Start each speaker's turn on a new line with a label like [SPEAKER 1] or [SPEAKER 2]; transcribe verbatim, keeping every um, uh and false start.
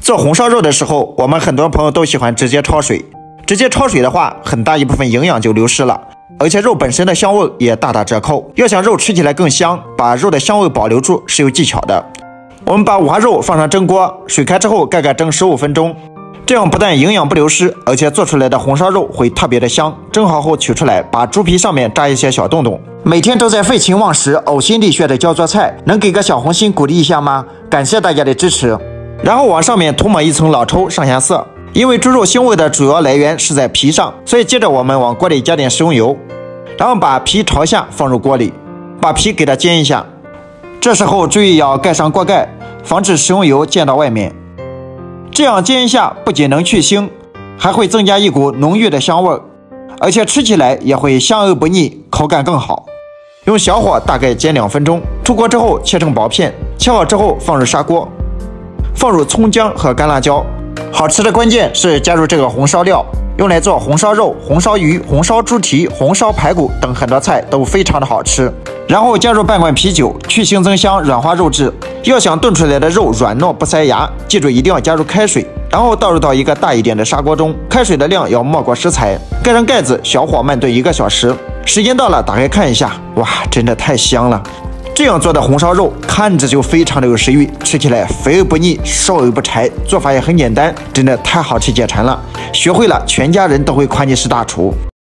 [SPEAKER 1] 做红烧肉的时候，我们很多朋友都喜欢直接焯水。直接焯水的话，很大一部分营养就流失了，而且肉本身的香味也大打折扣。要想肉吃起来更香，把肉的香味保留住是有技巧的。我们把五花肉放上蒸锅，水开之后盖盖蒸十五分钟，这样不但营养不流失，而且做出来的红烧肉会特别的香。蒸好后取出来，把猪皮上面扎一些小洞洞。每天都在废寝忘食、呕心沥血的教做菜，能给个小红心鼓励一下吗？感谢大家的支持。然后往上面涂抹一层老抽上下色，因为猪肉腥味的主要来源是在皮上，所以接着我们往锅里加点食用油，然后把皮朝下放入锅里，把皮给它煎一下。这时候注意要盖上锅盖，防止食用油溅到外面。这样煎一下不仅能去腥，还会增加一股浓郁的香味，而且吃起来也会香而不腻，口感更好。用小火大概煎两分钟，出锅之后切成薄片，切好之后放入砂锅，放入葱姜和干辣椒。好吃的关键是加入这个红烧料，用来做红烧肉、红烧鱼、红烧猪蹄、红烧排骨等很多菜都非常的好吃。然后加入半罐啤酒，去腥增香，软化肉质。要想炖出来的肉软糯不塞牙，记住一定要加入开水，然后倒入到一个大一点的砂锅中，开水的量要没过食材，盖上盖子，小火慢炖一个小时。时间到了，打开看一下，哇，真的太香了！这样做的红烧肉看着就非常的有食欲，吃起来肥而不腻，瘦而不柴，做法也很简单，真的太好吃解馋了。学会了，全家人都会夸你是大厨。